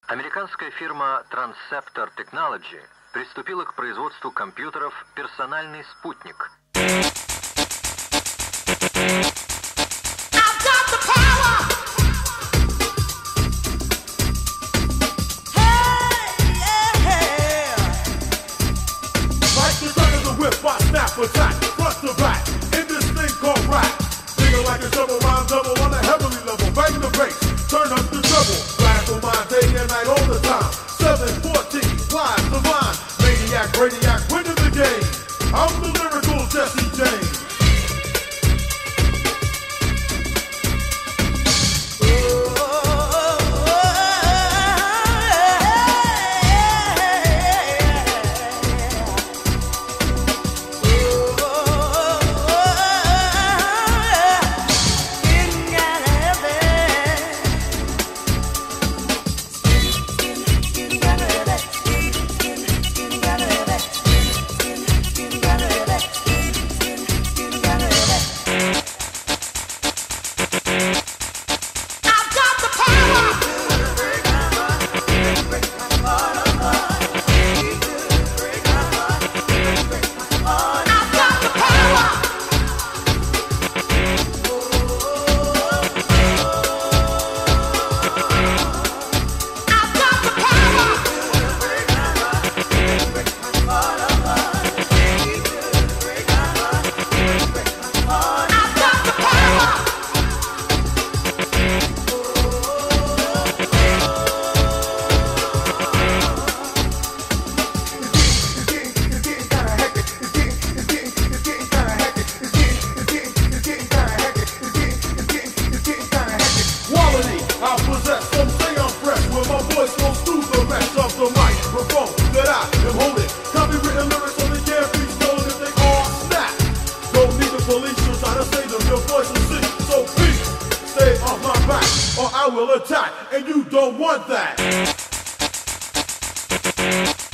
Американская фирма Transceptor Technology приступила к производству компьютеров «Персональный спутник». Attack, front to back, in this thing called rap. Feel like a double rhyme double on a heavily level. Bang the bass, turn up the treble. Blast on my day and night all the time. 714, live the line. Maniac, radiac, winning the game. I'm the lyrical Jesse James. Or I will attack, and you don't want that.